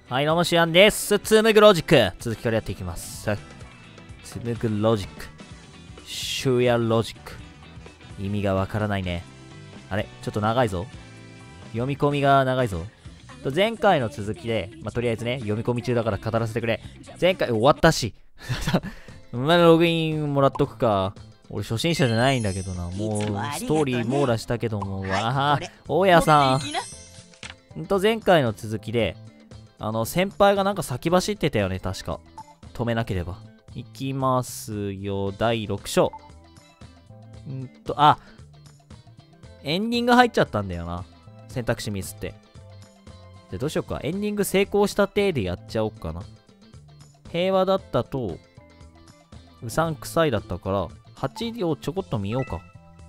はい、どうもシアンです。つむぐロジック。続きからやっていきます。つむぐロジック。シュヤロジック。意味がわからないね。あれちょっと長いぞ。読み込みが長いぞ。前回の続きで、とりあえずね、読み込み中だから語らせてくれ。前回終わったし。ログインもらっとくか。俺初心者じゃないんだけどな。もう、ストーリー網羅したけども、大家さん。前回の続きで、先輩がなんか先走ってたよね、確か。止めなければ。いきますよ、第6章。エンディング入っちゃったんだよな。選択肢ミスって。じゃあどうしようか。エンディング成功した体でやっちゃおうかな。平和だったと、うさんくさいだったから、8をちょこっと見ようか。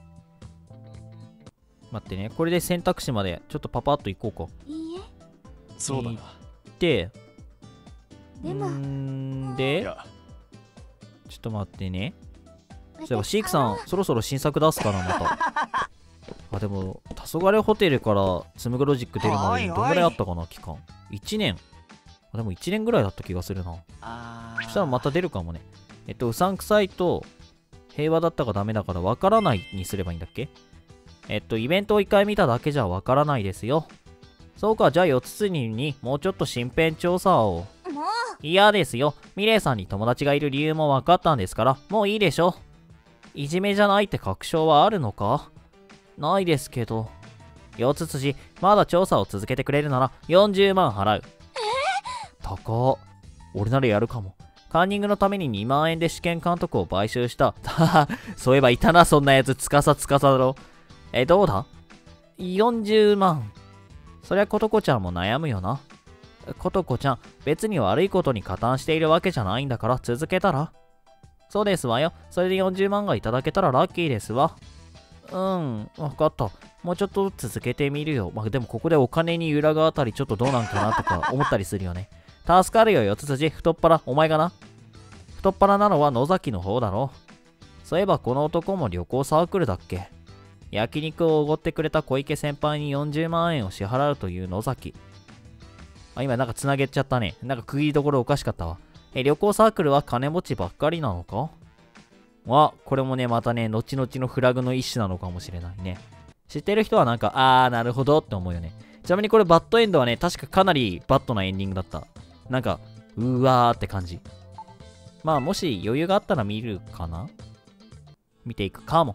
待ってね、これで選択肢までちょっとパパッといこうか。 いいえ。 そうだな。 で、 でもちょっと待ってね。そういえばシークさん、そろそろ新作出すかな、また。でも、黄昏ホテルからつむぐロジック出るまでにどんぐらいあったかな、期間。1年。でも1年ぐらいだった気がするな。そしたらまた出るかもね。うさんくさいと、平和だったかダメだからわからないにすればいいんだっけ？イベントを1回見ただけじゃわからないですよ。そうか、じゃあ4つにもうちょっと身辺調査を。 もう嫌ですよ。ミレイさんに友達がいる理由も分かったんですから、もういいでしょ。いじめじゃないって確証はあるのか？ないですけど。四つ筋、まだ調査を続けてくれるなら40万払う。高っ。俺ならやるかも。カンニングのために2万円で試験監督を買収した。そういえばいたな、そんなやつ。つかさだろ。どうだ？ 40 万。そりゃことこちゃんも悩むよな。ことこちゃん、別に悪いことに加担しているわけじゃないんだから続けたら。そうですわよ。それで40万がいただけたらラッキーですわ。わかった。もうちょっと続けてみるよ。でもここでお金に揺らがあたりちょっとどうなんかなとか思ったりするよね。助かるよ、四つ筋。太っ腹。お前がな。太っ腹なのは野崎の方だろ。そういえばこの男も旅行サークルだっけ？焼肉をおごってくれた小池先輩に40万円を支払うという野崎。今なんか繋げちゃったね。なんか区切りどころおかしかったわ。旅行サークルは金持ちばっかりなのか？これもね、またね、後々のフラグの一種なのかもしれないね。知ってる人はなんか、なるほどって思うよね。ちなみにこれバッドエンドはね、確かかなりバッドなエンディングだった。なんか、うわーって感じ。もし余裕があったら見るかな？見ていくかも。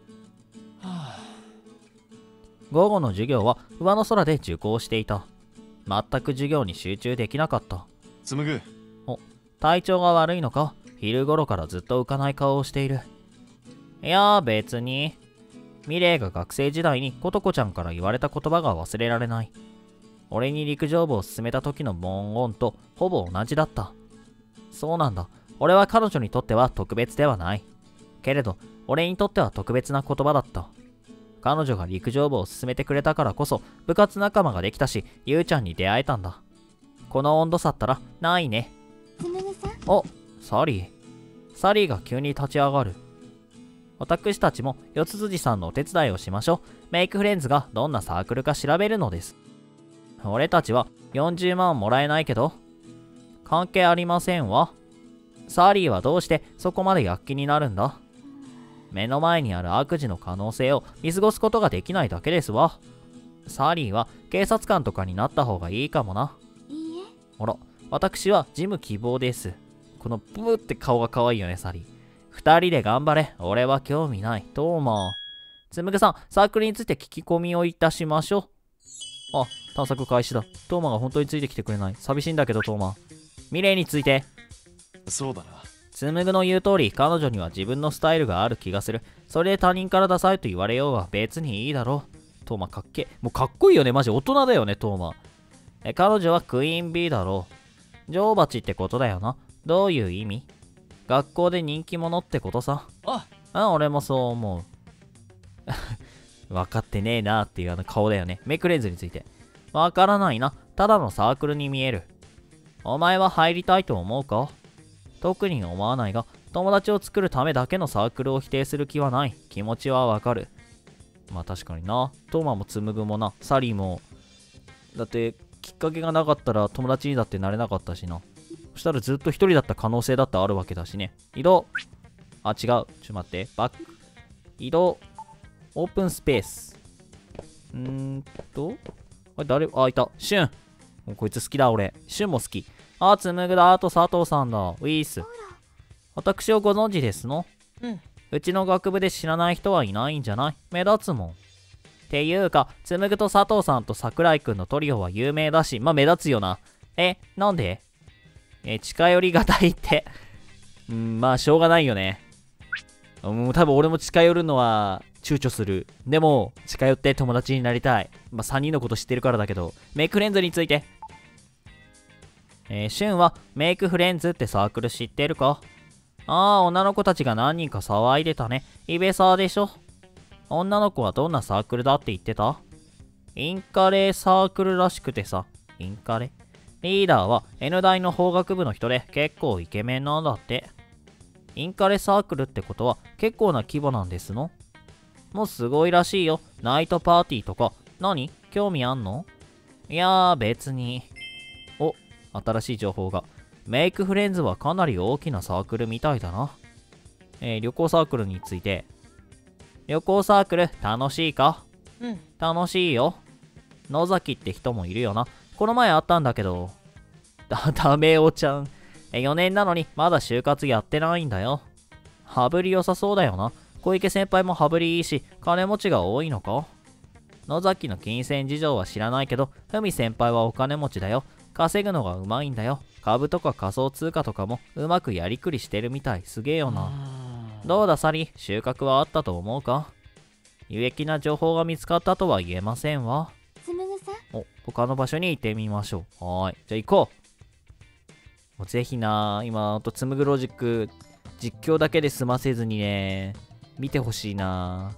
午後の授業は上の空で受講していた。全く授業に集中できなかった。 紡ぐ。 体調が悪いのか？昼頃からずっと浮かない顔をしている。いやー別に。ミレイが学生時代にことこちゃんから言われた言葉が忘れられない。俺に陸上部を勧めた時の文言とほぼ同じだった。そうなんだ。俺は彼女にとっては特別ではない。けれど、俺にとっては特別な言葉だった。彼女が陸上部を勧めてくれたからこそ部活仲間ができたし、ゆうちゃんに出会えたんだ。この温度差ったらないね。 つむぐさん。 サリー。サリーが急に立ち上がる。私たちも四つ筋さんのお手伝いをしましょう。メイクフレンズがどんなサークルか調べるのです。俺たちは40万もらえないけど。関係ありませんわ。サリーはどうしてそこまで躍起になるんだ？目の前にある悪事の可能性を見過ごすことができないだけですわ。サリーは警察官とかになった方がいいかもな。 いいえ。 私はジム希望です。このブーって顔が可愛いよね、サリー。二人で頑張れ。俺は興味ない。トーマー。つむぐさん、サークルについて聞き込みをいたしましょう。探索開始だ。トーマが本当についてきてくれない。寂しいんだけど、トーマ。ミレイについて。 そうだな。 つむぐの言う通り、彼女には自分のスタイルがある気がする。それで他人からダサいと言われようが別にいいだろう。トーマかっけ。もうかっこいいよね。マジ大人だよね、トーマ。彼女はクイーン B だろう。女王蜂ってことだよな。どういう意味？学校で人気者ってことさ。俺もそう思う。分かってねえなっていう顔だよね。メイクレンズについて。わからないな。ただのサークルに見える。お前は入りたいと思うか？特に思わないが、友達を作るためだけのサークルを否定する気はない。気持ちはわかる。確かにな。トーマもつむぐもな。サリーも。だって、 きっかけがなかったら友達にだってなれなかったしな。そしたらずっと一人だった可能性だってあるわけだしね。移動。あ、違う。ちょっと待って。バック。移動。オープンスペース。あれ誰あ、いた。シュン。もうこいつ好きだ、俺。シュンも好き。あ、つむぐだ。あと佐藤さんだ。ウィース。私をご存知ですの？うちの学部で知らない人はいないんじゃない？目立つもん。っていうか、つむぐと佐藤さんと桜井くんのトリオは有名だし、まあ目立つよな。なんで？近寄りがたいって。まあしょうがないよね。多分俺も近寄るのは躊躇する。でも、近寄って友達になりたい。まあ3人のこと知ってるからだけど、メイクフレンズについて。シュンはメイクフレンズってサークル知ってるか？ああ、女の子たちが何人か騒いでたね。イベサーでしょ。女の子はどんなサークルだって言ってた？インカレサークルらしくてさ。インカレ？リーダーは N 大の法学部の人で結構イケメンなんだって。インカレサークルってことは結構な規模なんですの？もうすごいらしいよ。ナイトパーティーとか。何？興味あんの？いやー別に。お、新しい情報が。メイクフレンズはかなり大きなサークルみたいだな。旅行サークルについて。旅行サークル楽しいか？楽しいよ。野崎って人もいるよな。この前会ったんだけど。ダメおちゃん。4年なのにまだ就活やってないんだよ。羽振り良さそうだよな。小池先輩も羽振りいいし、金持ちが多いのか？野崎の金銭事情は知らないけど、ふみ先輩はお金持ちだよ。稼ぐのがうまいんだよ。株とか仮想通貨とかもうまくやりくりしてるみたい。すげえよな。どうだサリ、収穫はあったと思うか？有益な情報が見つかったとは言えませんわ。 つむぐさん。 他の場所に行ってみましょう。はーい。じゃあ行こう。もうぜひな、今、つむぐロジック、実況だけで済ませずにね、見てほしいな。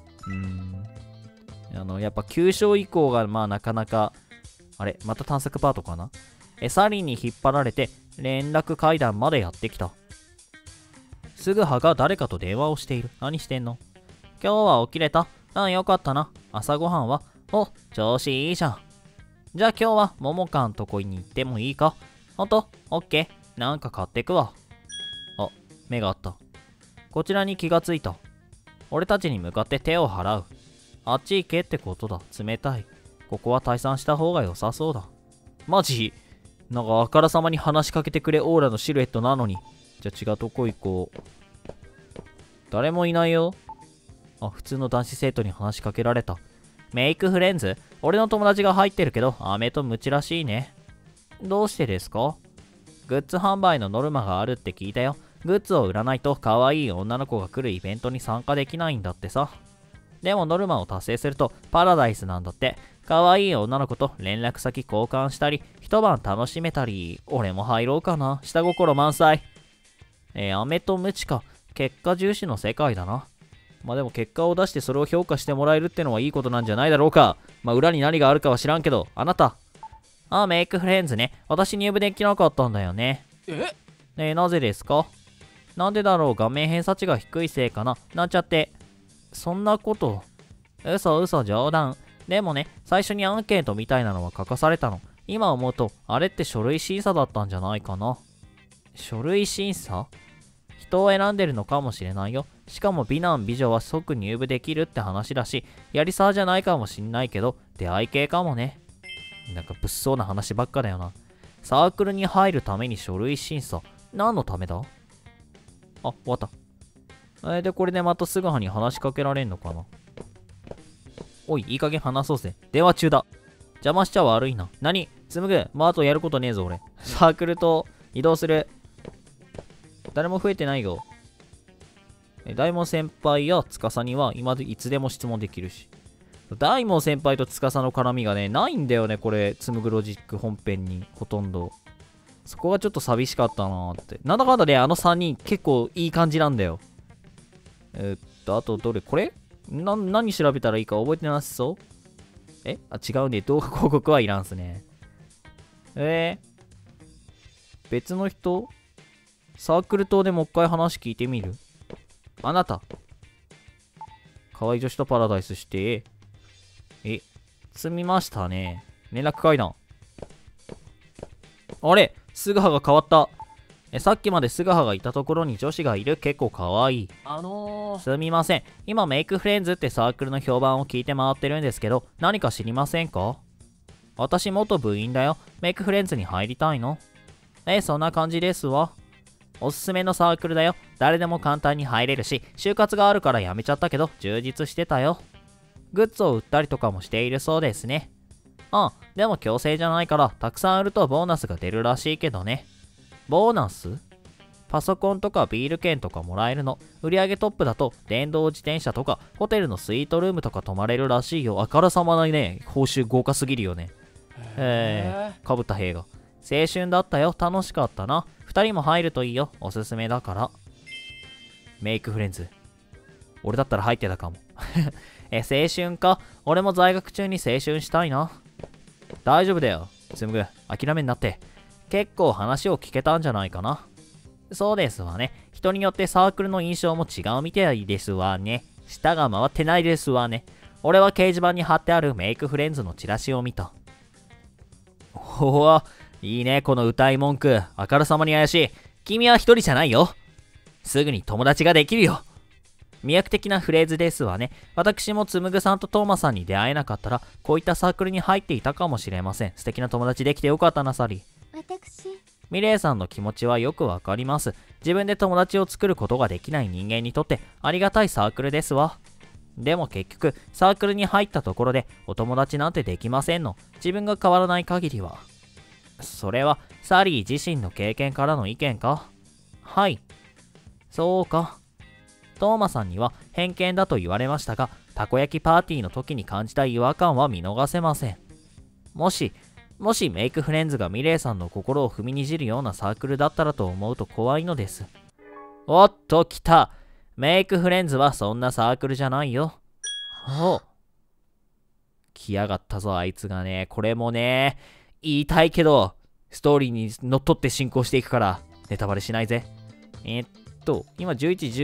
やっぱ9章以降が、まあなかなか、あれ、また探索パートかな？サリーに引っ張られて、連絡階段までやってきた。すぐはが誰かと電話をしている。何してんの？今日は起きれた？よかったな。朝ごはんは？お、調子いいじゃん。じゃあ今日はももかんとこに行ってもいいか？ほんと？オッケー。なんか買ってくわ。あ、目があった。こちらに気がついた。俺たちに向かって手を払う。あっち行けってことだ。冷たい。ここは退散した方が良さそうだ。マジ？なんかあからさまに話しかけてくれオーラのシルエットなのに。じゃあ違うとこ行こう。誰もいないよ。あ、普通の男子生徒に話しかけられた。メイクフレンズ？俺の友達が入ってるけど、飴とムチらしいね。どうしてですか？グッズ販売のノルマがあるって聞いたよ。グッズを売らないと可愛い女の子が来るイベントに参加できないんだってさ。でもノルマを達成するとパラダイスなんだって。可愛い女の子と連絡先交換したり、一晩楽しめたり、俺も入ろうかな。下心満載。飴とムチか。結果重視の世界だな。まあでも結果を出してそれを評価してもらえるってのはいいことなんじゃないだろうか。まあ裏に何があるかは知らんけど、あなた。あ、メイクフレンズね。私入部できなかったんだよね。なぜですか？なんでだろう？画面偏差値が低いせいかな。なんちゃって。そんなこと。嘘冗談。でもね、最初にアンケートみたいなのは書かされたの。今思うと、あれって書類審査だったんじゃないかな。書類審査？人を選んでるのかもしれないよ。しかも美男美女は即入部できるって話だし、やりさじゃないかもしんないけど、出会い系かもね。なんか物騒な話ばっかだよな。サークルに入るために書類審査。何のためだ？あ、終わった。で、これでまたすぐはに話しかけられんのかな。おい、いい加減話そうぜ。電話中だ。邪魔しちゃ悪いな。何？紡ぐ。まあ、あとやることねえぞ、俺。サークルと移動する。誰も増えてないよ。大門先輩や司には今でいつでも質問できるし。大門先輩と司の絡みがね、ないんだよね、これ。紡ぐロジック本編に、ほとんど。そこがちょっと寂しかったなーって。なんだかんだね、あの3人結構いい感じなんだよ。あとどれ？これ？何調べたらいいか覚えてなさそう？違うね。動画広告はいらんすね。別の人？サークル島でもう一回話聞いてみる？あなた。可愛い女子とパラダイスして、積みましたね。連絡階段。 あれ、素顔が変わった。さっきまで素顔がいたところに女子がいる。結構可愛い。すみません。今メイクフレンズってサークルの評判を聞いて回ってるんですけど、何か知りませんか？私元部員だよ。メイクフレンズに入りたいの？そんな感じですわ。おすすめのサークルだよ。誰でも簡単に入れるし、就活があるからやめちゃったけど、充実してたよ。グッズを売ったりとかもしているそうですね。でも強制じゃないから、たくさん売るとボーナスが出るらしいけどね。ボーナス？パソコンとかビール券とかもらえるの。売上トップだと電動自転車とかホテルのスイートルームとか泊まれるらしいよ。あからさまなね、報酬豪華すぎるよね。かぶった兵が。青春だったよ。楽しかったな。2人も入るといいよ。おすすめだから。メイクフレンズ。俺だったら入ってたかも。青春か。俺も在学中に青春したいな。大丈夫だよ。つむぐ、諦めんなって。結構話を聞けたんじゃないかな。そうですわね。人によってサークルの印象も違うみたいですわね。舌が回ってないですわね。俺は掲示板に貼ってあるメイクフレンズのチラシを見た。おわ、いいね、この歌い文句。あからさまに怪しい。君は一人じゃないよ。すぐに友達ができるよ。魅惑的なフレーズですわね。私もつむぐさんとトーマさんに出会えなかったら、こういったサークルに入っていたかもしれません。素敵な友達できてよかったな、サリー。 私、 ミレイさんの気持ちはよくわかります。自分で友達を作ることができない人間にとってありがたいサークルですわ。でも結局、サークルに入ったところでお友達なんてできませんの。自分が変わらない限りは。それはサリー自身の経験からの意見か？はい。そうか。トーマさんには偏見だと言われましたが、たこ焼きパーティーの時に感じた違和感は見逃せません。もしメイクフレンズがミレイさんの心を踏みにじるようなサークルだったらと思うと怖いのです。おっと来た。メイクフレンズはそんなサークルじゃないよ。来やがったぞあいつがね。これもね、言いたいけど、ストーリーにのっとって進行していくから、ネタバレしないぜ。今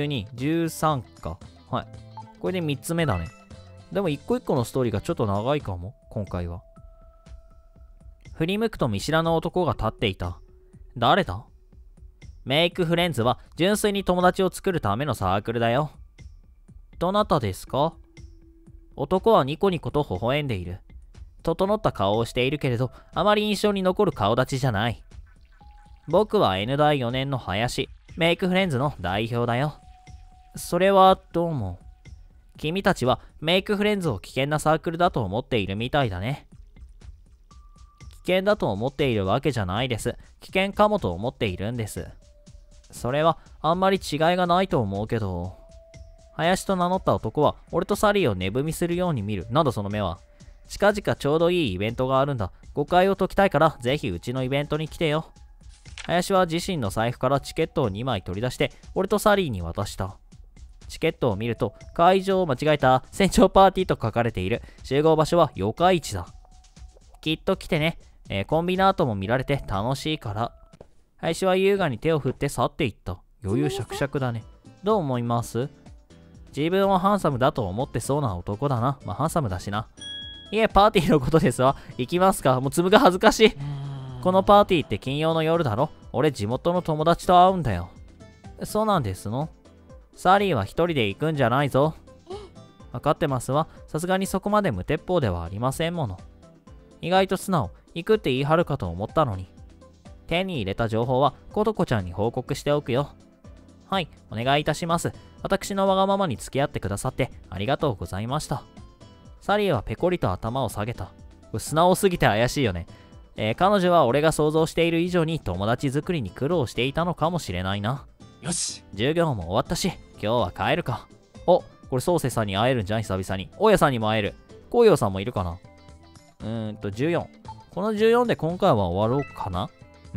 11、12、13か。はい。これで3つ目だね。でも一個一個のストーリーがちょっと長いかも、今回は。振り向くと見知らぬ男が立っていた。誰だ？メイクフレンズは純粋に友達を作るためのサークルだよ。どなたですか？男はニコニコと微笑んでいる。整った顔をしているけれど、あまり印象に残る顔立ちじゃない。僕は N 大4年の林、メイクフレンズの代表だよ。それはどうも。君たちはメイクフレンズを危険なサークルだと思っているみたいだね。危険だと思っているわけじゃないです。危険かもと思っているんです。それはあんまり違いがないと思うけど。林と名乗った男は俺とサリーを値踏みするように見る。なんだその目は。近々ちょうどいいイベントがあるんだ。誤解を解きたいからぜひうちのイベントに来てよ。林は自身の財布からチケットを2枚取り出して俺とサリーに渡した。チケットを見ると会場を間違えた船長パーティーと書かれている。集合場所は四日市だ。きっと来てね。コンビナートも見られて楽しいから。林は優雅に手を振って去っていった。余裕しゃくしゃくだね。どう思います？自分はハンサムだと思ってそうな男だな。まあハンサムだしな。いえ、パーティーのことですわ。行きますか。もうつむが恥ずかしい。このパーティーって金曜の夜だろ。俺地元の友達と会うんだよ。そうなんですの？サリーは一人で行くんじゃないぞ。わかってますわ。さすがにそこまで無鉄砲ではありませんもの。意外と素直。行くって言い張るかと思ったのに。手に入れた情報はコトコちゃんに報告しておくよ。はい、お願いいたします。私のわがままに付き合ってくださってありがとうございました。サリーはペコリと頭を下げた。これ素直すぎて怪しいよね。彼女は俺が想像している以上に友達作りに苦労していたのかもしれないな。 よし。 授業も終わったし、今日は帰るか。これ宗生さんに会えるんじゃん、久々に。大家さんにも会える。紅葉さんもいるかな。14。この14で今回は終わろうかな。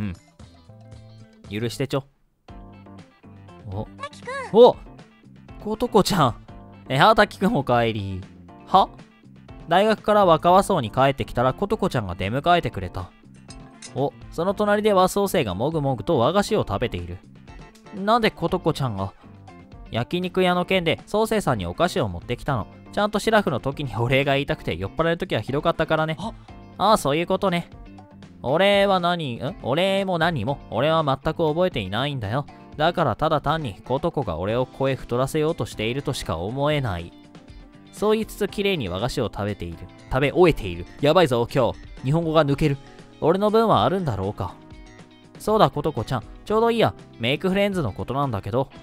許してちょ。ことこちゃん。滝くんお帰り。は？大学から若葉荘に帰ってきたらことこちゃんが出迎えてくれた。その隣では宗生がもぐもぐと和菓子を食べている。なんでことこちゃんが？焼肉屋の件で宗生さんにお菓子を持ってきたの。ちゃんとシラフの時にお礼が言いたくて酔っ払う時はひどかったからね。ああ、そういうことね。 お礼も何も、俺は全く覚えていないんだよ。だからただ単にことこが俺を声太らせようとしているとしか思えない。そう言いつつ綺麗に和菓子を食べ終えている。やばいぞ、今日。日本語が抜ける。俺の分はあるんだろうか。そうだ、ことこちゃん。ちょうどいいや。メイクフレンズのことなんだけど。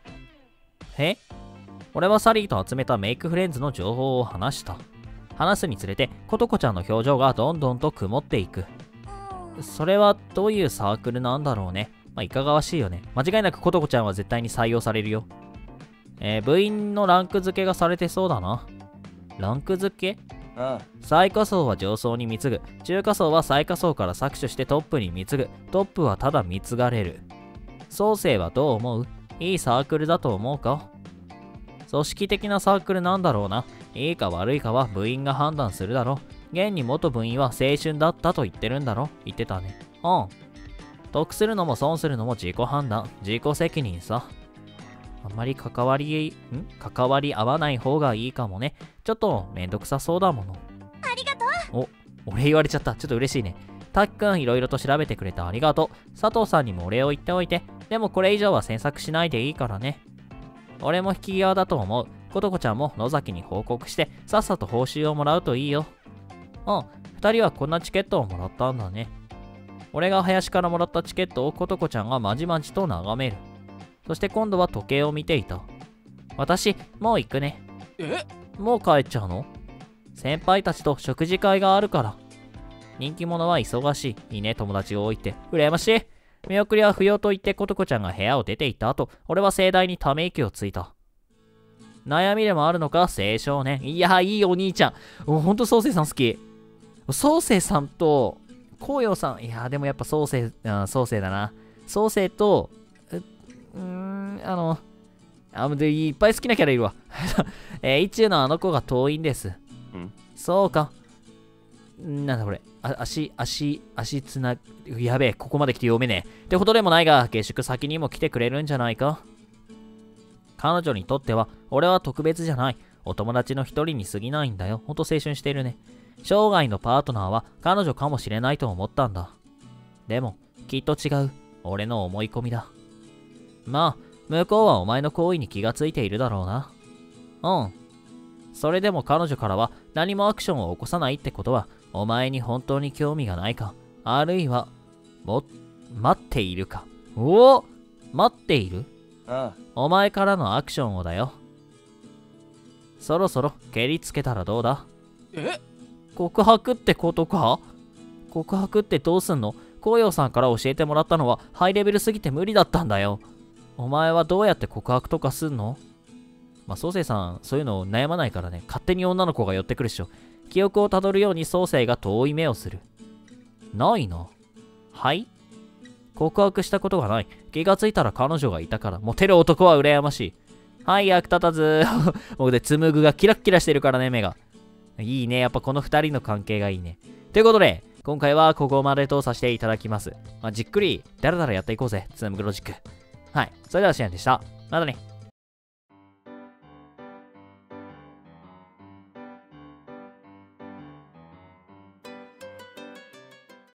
俺はサリーと集めたメイクフレンズの情報を話した。話すにつれて、ことこちゃんの表情がどんどんと曇っていく。それはどういうサークルなんだろうね。いかがわしいよね。間違いなくことこちゃんは絶対に採用されるよ。部員のランク付けがされてそうだな。ランク付け？最下層は上層に貢ぐ。中下層は最下層から搾取してトップに貢ぐ。トップはただ貢がれる。創生はどう思う？いいサークルだと思うか？組織的なサークルなんだろうな。いいか悪いかは部員が判断するだろう。現に元部員は青春だったと言ってるんだろ。言ってたね。得するのも損するのも自己判断、自己責任さ。あんまり関わり合わない方がいいかもね。ちょっとめんどくさそうだもの。 ありがとう。 お礼言われちゃった。ちょっと嬉しいね。たっくんいろいろと調べてくれてありがとう。佐藤さんにもお礼を言っておいて。でもこれ以上は詮索しないでいいからね。俺も引き際だと思う。ことこちゃんも野崎に報告してさっさと報酬をもらうといいよ。二人はこんなチケットをもらったんだね。俺が林からもらったチケットをことこちゃんがまじまじと眺める。そして今度は時計を見ていた。私、もう行くね。もう帰っちゃうの？先輩たちと食事会があるから。人気者は忙しい。いいね、友達が多いって。羨ましい。見送りは不要と言ってことこちゃんが部屋を出て行った後、俺は盛大にため息をついた。悩みでもあるのか、青少年。いや、いいお兄ちゃん。ほんと、創生さん好き。創生さんと、紅葉さん。いや、でもやっぱ創生だな。創生と、いっぱい好きなキャラいるわ。一中のあの子が遠いんです。そうか。なんだこれ。足つな、やべえ、ここまで来て読めねえ。ってことでもないが、下宿先にも来てくれるんじゃないか。彼女にとっては、俺は特別じゃない。お友達の一人に過ぎないんだよ。ほんと青春してるね。生涯のパートナーは彼女かもしれないと思ったんだ。でも、きっと違う。俺の思い込みだ。まあ、向こうはお前の行為に気がついているだろうな。それでも彼女からは何もアクションを起こさないってことは、お前に本当に興味がないか、あるいは、待っているか。待っている？お前からのアクションをだよ。そろそろ蹴りつけたらどうだ？告白ってことか？告白ってどうすんの？紅葉さんから教えてもらったのはハイレベルすぎて無理だったんだよ。お前はどうやって告白とかすんの？創生さん、そういうの悩まないからね。勝手に女の子が寄ってくるっしょ。記憶をたどるように創生が遠い目をする。ないな。はい？告白したことがない。気がついたら彼女がいたから。モテる男は羨ましい。はい、役立たず。もうで、紡ぐがキラッキラしてるからね、目が。いいね。やっぱこの二人の関係がいいね。ということで、今回はここまでとさせていただきます。じっくり、だらだらやっていこうぜ。紡ぐロジック。はい。それではシアンでした。またね。